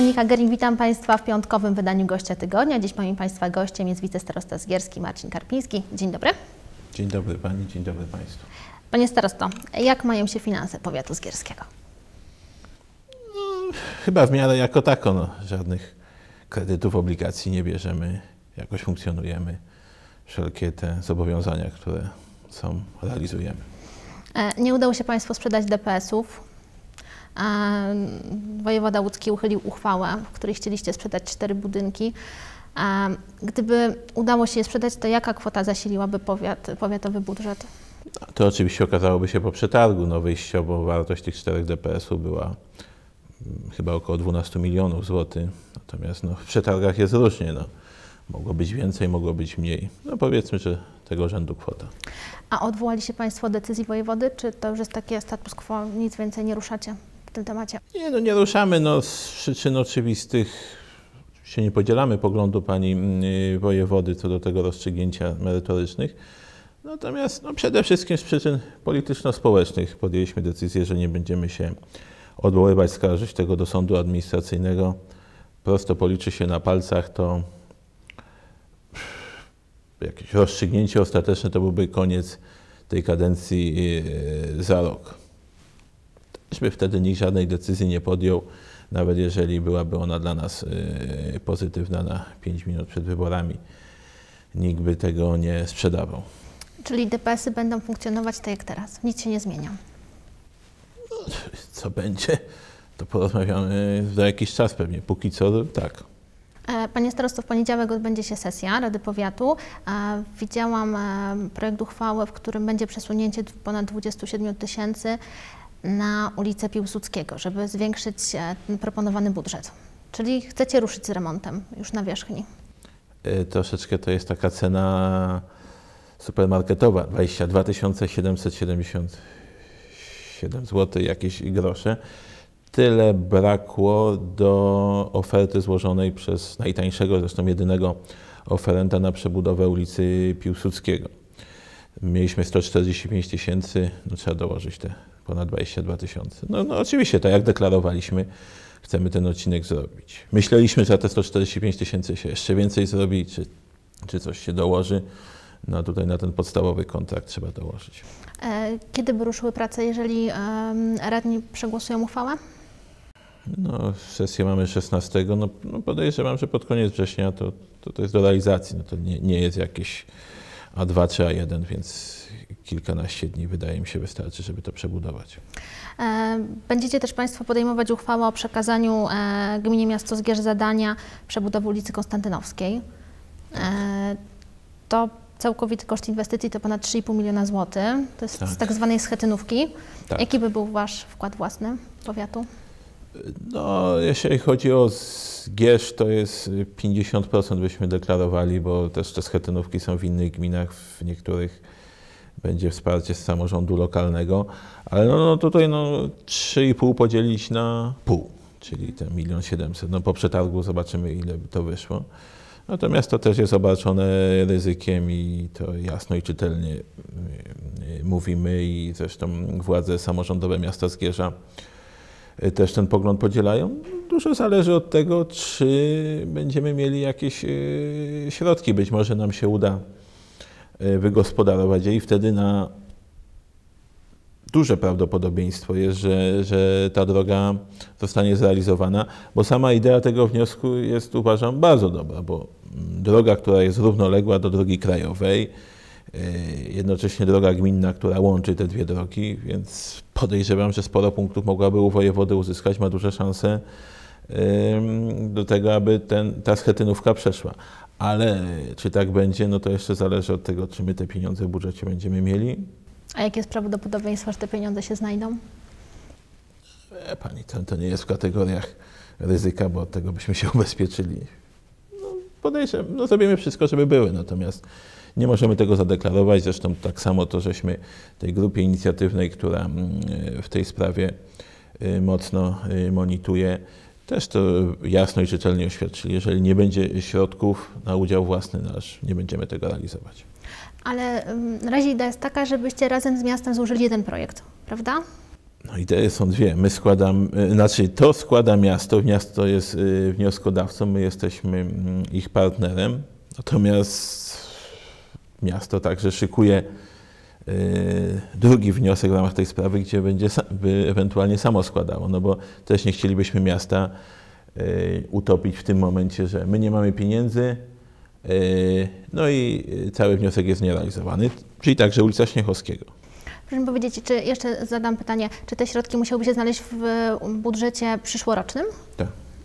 Monika Gering, witam Państwa w piątkowym wydaniu Gościa Tygodnia. Dziś moim Państwa gościem jest wicestarosta zgierski Marcin Karpiński. Dzień dobry. Dzień dobry Pani, dzień dobry Państwu. Panie starosto, jak mają się finanse powiatu zgierskiego? Chyba w miarę jako tako. Żadnych kredytów, obligacji nie bierzemy. Jakoś funkcjonujemy. Wszelkie te zobowiązania, które są, realizujemy. Nie udało się Państwu sprzedać DPS-ów. Wojewoda łódzki uchylił uchwałę, w której chcieliście sprzedać 4 budynki. Gdyby udało się je sprzedać, to jaka kwota zasiliłaby powiatowy budżet? To oczywiście okazałoby się po przetargu. Wyjściowo wartość tych 4 DPS-ów była chyba około 12 milionów złotych. Natomiast w przetargach jest różnie. Mogło być więcej, mogło być mniej. Powiedzmy, że tego rzędu kwota. A odwołali się Państwo od decyzji wojewody, czy to już jest takie status quo, nic więcej nie ruszacie w tym temacie? Nie ruszamy. Z przyczyn oczywistych się nie podzielamy poglądu pani wojewody co do tego rozstrzygnięcia merytorycznych. Natomiast przede wszystkim z przyczyn polityczno-społecznych podjęliśmy decyzję, że nie będziemy się odwoływać, skarżyć tego do sądu administracyjnego. Prosto policzy się na palcach, to jakieś rozstrzygnięcie ostateczne to byłby koniec tej kadencji za rok. Też by wtedy nikt żadnej decyzji nie podjął, nawet jeżeli byłaby ona dla nas pozytywna na 5 minut przed wyborami. Nikt by tego nie sprzedawał. Czyli DPS-y będą funkcjonować tak jak teraz, nic się nie zmienia? Co będzie, to porozmawiamy za jakiś czas pewnie. Póki co tak. Panie starosto, w poniedziałek odbędzie się sesja Rady Powiatu. Widziałam projekt uchwały, w którym będzie przesunięcie ponad 27 000 na ulicę Piłsudskiego, żeby zwiększyć proponowany budżet. Czyli chcecie ruszyć z remontem już na wierzchni? Troszeczkę to jest taka cena supermarketowa, 22 777 zł, jakieś grosze. Tyle brakło do oferty złożonej przez najtańszego, zresztą jedynego oferenta na przebudowę ulicy Piłsudskiego. Mieliśmy 145 000, trzeba dołożyć te ponad 22 000. Oczywiście, tak jak deklarowaliśmy, chcemy ten odcinek zrobić. Myśleliśmy, że za te 145 000 się jeszcze więcej zrobi, czy coś się dołoży. Tutaj na ten podstawowy kontrakt trzeba dołożyć. Kiedy by ruszyły prace, jeżeli radni przegłosują uchwałę? Sesję mamy 16. Podejrzewam, że pod koniec września to jest do realizacji. To nie jest jakieś A2 czy A1, więc kilkanaście dni wydaje mi się wystarczy, żeby to przebudować. Będziecie też Państwo podejmować uchwałę o przekazaniu gminie Miasto Zgierz zadania przebudowy ulicy Konstantynowskiej. To całkowity koszt inwestycji to ponad 3,5 miliona złotych. To jest z tak zwanej schetynówki. Tak. Jaki by był Wasz wkład własny powiatu? Jeśli chodzi o Zgierz, to jest 50% byśmy deklarowali, bo też te schetynówki są w innych gminach, w niektórych będzie wsparcie z samorządu lokalnego, ale tutaj 3,5 podzielić na pół, czyli te 1 700 000. Po przetargu zobaczymy, ile by to wyszło. Natomiast to też jest obarczone ryzykiem i to jasno i czytelnie mówimy i zresztą władze samorządowe miasta Zgierza też ten pogląd podzielają. Dużo zależy od tego, czy będziemy mieli jakieś środki. Być może nam się uda wygospodarować je i wtedy na duże prawdopodobieństwo jest, że ta droga zostanie zrealizowana, bo sama idea tego wniosku jest, uważam, bardzo dobra, bo droga, która jest równoległa do drogi krajowej, jednocześnie droga gminna, która łączy te dwie drogi, więc podejrzewam, że sporo punktów mogłaby u wojewody uzyskać, ma duże szanse do tego, aby ta schetynówka przeszła. Ale czy tak będzie, to jeszcze zależy od tego, czy my te pieniądze w budżecie będziemy mieli. A jakie jest prawdopodobieństwo, że te pieniądze się znajdą? Pani, to nie jest w kategoriach ryzyka, bo od tego byśmy się ubezpieczyli. Podejrzewam, zrobimy wszystko, żeby były, natomiast nie możemy tego zadeklarować. Zresztą tak samo to, żeśmy tej grupie inicjatywnej, która w tej sprawie mocno monitoruje, też to jasno i czytelnie oświadczyli. Jeżeli nie będzie środków na udział własny nasz, nie będziemy tego realizować. Ale na razie idea jest taka, żebyście razem z miastem złożyli jeden projekt, prawda? No idee są dwie. To składa miasto jest wnioskodawcą, my jesteśmy ich partnerem, natomiast miasto także szykuje drugi wniosek w ramach tej sprawy, gdzie by ewentualnie samo składało, no bo też nie chcielibyśmy miasta utopić w tym momencie, że my nie mamy pieniędzy, no i cały wniosek jest nierealizowany, czyli także ulica Śniechowskiego. Proszę mi powiedzieć, czy jeszcze zadam pytanie, czy te środki musiałyby się znaleźć w budżecie przyszłorocznym? Tak.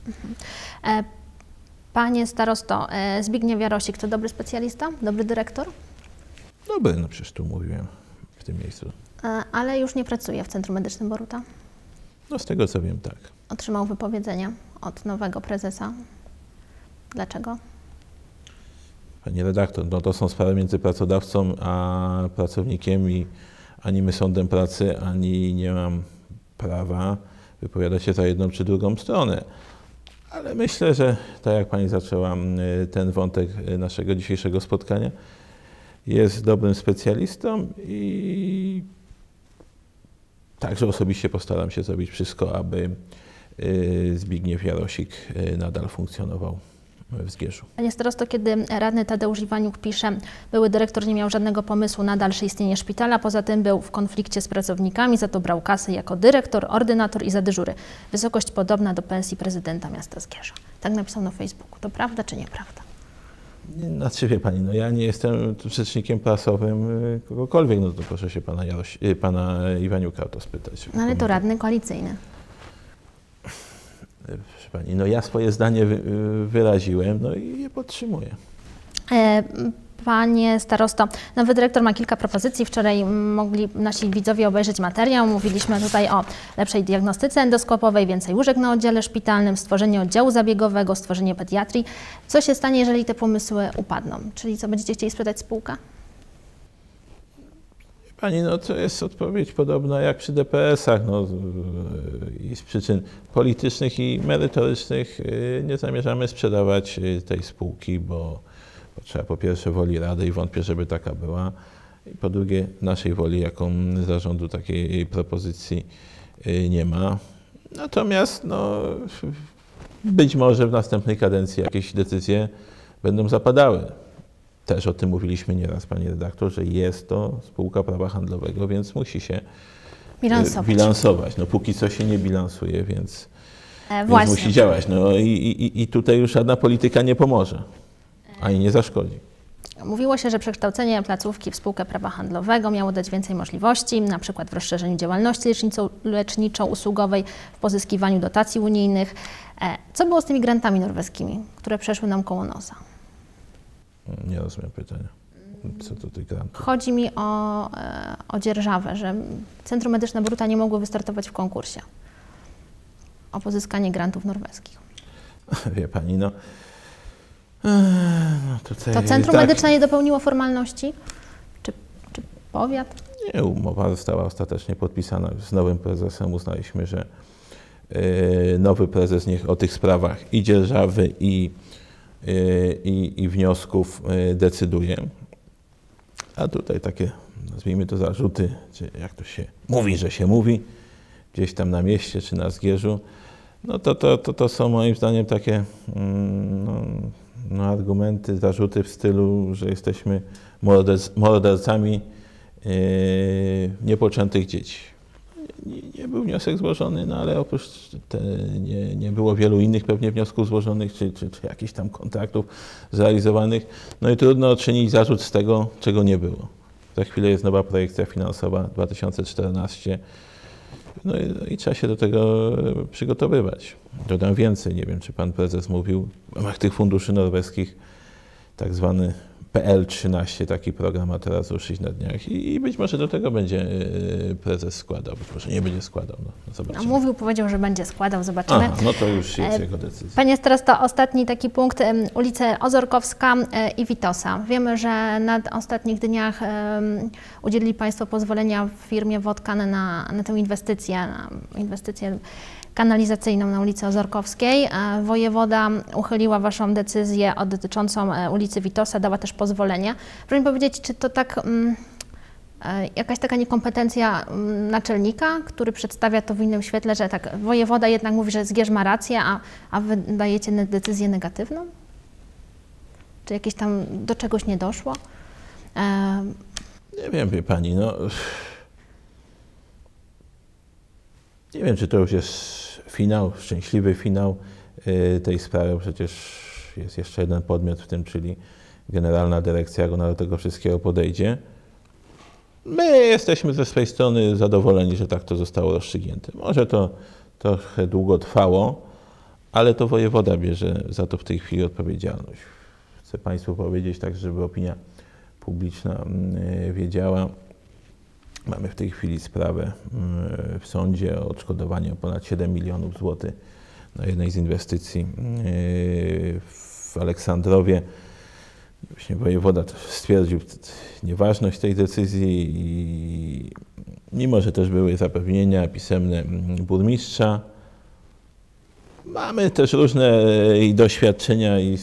Panie starosto, Zbigniew Jarosik to dobry specjalista, dobry dyrektor? Dobry, no przecież tu mówiłem w tym miejscu. Ale już nie pracuje w Centrum Medycznym Boruta. No z tego co wiem, tak. Otrzymał wypowiedzenie od nowego prezesa. Dlaczego? Pani redaktor, no to są sprawy między pracodawcą a pracownikiem i ani my sądem pracy, ani nie mam prawa wypowiadać się za jedną czy drugą stronę. Ale myślę, że tak jak pani zaczęła ten wątek naszego dzisiejszego spotkania, jest dobrym specjalistą i także osobiście postaram się zrobić wszystko, aby Zbigniew Jarosik nadal funkcjonował w Zgierzu. Panie starosto, kiedy radny Tadeusz Iwaniuk pisze, były dyrektor nie miał żadnego pomysłu na dalsze istnienie szpitala, poza tym był w konflikcie z pracownikami, za to brał kasę jako dyrektor, ordynator i za dyżury. Wysokość podobna do pensji prezydenta miasta Zgierza. Tak napisał na Facebooku. To prawda czy nieprawda? Znaczy wie pani, no ja nie jestem rzecznikiem prasowym kogokolwiek, no to proszę się pana Iwaniuka o to spytać. No ale to radny koalicyjny. Proszę pani, no ja swoje zdanie wyraziłem, no i je podtrzymuję. Panie starosto, nowy dyrektor ma kilka propozycji. Wczoraj mogli nasi widzowie obejrzeć materiał. Mówiliśmy tutaj o lepszej diagnostyce endoskopowej, więcej łóżek na oddziale szpitalnym, stworzenie oddziału zabiegowego, stworzenie pediatrii. Co się stanie, jeżeli te pomysły upadną? Czyli co, będziecie chcieli sprzedać spółkę? Pani, no to jest odpowiedź podobna jak przy DPS-ach. No, i z przyczyn politycznych i merytorycznych nie zamierzamy sprzedawać tej spółki, bo trzeba po pierwsze woli Rady i wątpię, żeby taka była. I po drugie naszej woli, jaką zarządu takiej propozycji nie ma. Natomiast no, być może w następnej kadencji jakieś decyzje będą zapadały. Też o tym mówiliśmy nieraz, pani redaktor, że jest to spółka prawa handlowego, więc musi się bilansować. No póki co się nie bilansuje, więc musi działać. No i tutaj już żadna polityka nie pomoże, ani nie zaszkodzi. Mówiło się, że przekształcenie placówki w spółkę prawa handlowego miało dać więcej możliwości, na przykład w rozszerzeniu działalności leczniczo-usługowej, w pozyskiwaniu dotacji unijnych. Co było z tymi grantami norweskimi, które przeszły nam koło nosa? Nie rozumiem pytania. Co to tych grantów? Chodzi mi o dzierżawę, że Centrum Medyczne Boruta nie mogło wystartować w konkursie o pozyskanie grantów norweskich. Wie pani, no tutaj to Centrum Medyczne nie dopełniło formalności? Czy powiat? Nie, umowa została ostatecznie podpisana z nowym prezesem. Uznaliśmy, że nowy prezes niech o tych sprawach i dzierżawy, i wniosków decyduje. A tutaj takie, nazwijmy to zarzuty, czy jak to się mówi, że się mówi, gdzieś tam na mieście czy na Zgierzu, no to są moim zdaniem takie argumenty, zarzuty w stylu, że jesteśmy mordercami niepoczętych dzieci. Nie był wniosek złożony, no ale oprócz nie było wielu innych pewnie wniosków złożonych, czy jakichś tam kontraktów zrealizowanych. No i trudno czynić zarzut z tego, czego nie było. Za chwilę jest nowa projekcja finansowa 2014. No i trzeba się do tego przygotowywać. Dodam więcej, nie wiem, czy pan prezes mówił, w ramach tych funduszy norweskich, tak zwany PL13, taki program ma teraz ruszyć na dniach i być może do tego będzie prezes składał, być może nie będzie składał, no zobaczymy. Mówił, powiedział, że będzie składał, zobaczymy. No to już jest jego decyzja. Panie starosto, ostatni taki punkt, ulice Ozorkowska i Witosa. Wiemy, że na ostatnich dniach udzielili Państwo pozwolenia w firmie Wodkan na tę inwestycję kanalizacyjną na ulicy Ozorkowskiej. Wojewoda uchyliła Waszą decyzję dotyczącą ulicy Witosa, dała też pozwolenie. Proszę mi powiedzieć, czy to tak jakaś taka niekompetencja naczelnika, który przedstawia to w innym świetle, że tak wojewoda jednak mówi, że Zgierz ma rację, a wy dajecie decyzję negatywną? Czy jakieś tam do czegoś nie doszło? Nie wiem, wie pani, no. Nie wiem, czy to już jest finał, szczęśliwy finał tej sprawy. Przecież jest jeszcze jeden podmiot w tym, czyli Generalna Dyrekcja, jak ona do tego wszystkiego podejdzie. My jesteśmy ze swojej strony zadowoleni, że tak to zostało rozstrzygnięte. Może to trochę długo trwało, ale to wojewoda bierze za to w tej chwili odpowiedzialność. Chcę Państwu powiedzieć tak, żeby opinia publiczna wiedziała. Mamy w tej chwili sprawę w sądzie o odszkodowanie o ponad 7 milionów złotych na jednej z inwestycji w Aleksandrowie. Właśnie wojewoda stwierdził nieważność tej decyzji i mimo, że też były zapewnienia pisemne burmistrza, mamy też różne doświadczenia i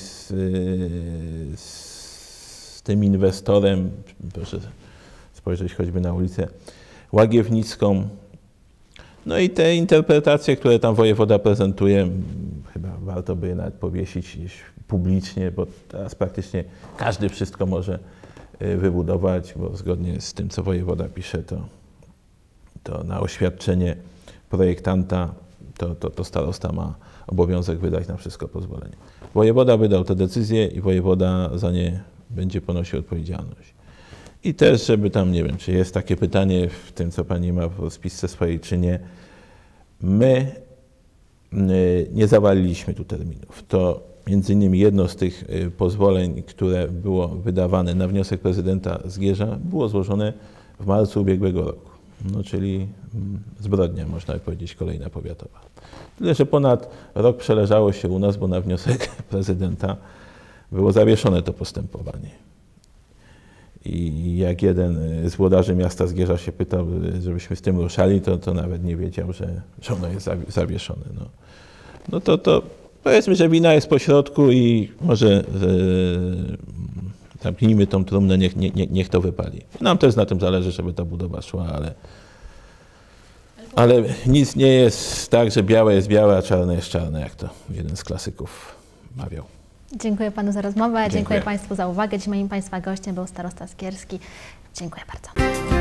z tym inwestorem. Proszę spojrzeć choćby na ulicę Łagiewnicką. No i te interpretacje, które tam wojewoda prezentuje, chyba warto by je nawet powiesić publicznie, bo teraz praktycznie każdy wszystko może wybudować, bo zgodnie z tym, co wojewoda pisze, to na oświadczenie projektanta to starosta ma obowiązek wydać na wszystko pozwolenie. Wojewoda wydał te decyzje i wojewoda za nie będzie ponosił odpowiedzialność. I też, żeby tam, nie wiem, czy jest takie pytanie w tym, co pani ma w rozpisce swojej, czy nie. My nie zawaliliśmy tu terminów. To między innymi jedno z tych pozwoleń, które było wydawane na wniosek prezydenta Zgierza, było złożone w marcu ubiegłego roku. No, czyli zbrodnia, można powiedzieć, kolejna powiatowa. Tyle, że ponad rok przeleżało się u nas, bo na wniosek prezydenta było zawieszone to postępowanie. I jak jeden z włodarzy miasta Zgierza się pytał, żebyśmy z tym ruszali, to nawet nie wiedział, że ono jest zawieszone. No to powiedzmy, że wina jest po środku i może zamknijmy tą trumnę, niech to wypali. Nam też na tym zależy, żeby ta budowa szła, ale nic nie jest tak, że białe jest białe, a czarne jest czarne, jak to jeden z klasyków mawiał. Dziękuję Panu za rozmowę, dziękuję Państwu za uwagę. Dziś moim Państwa gościem był starosta zgierski. Dziękuję bardzo.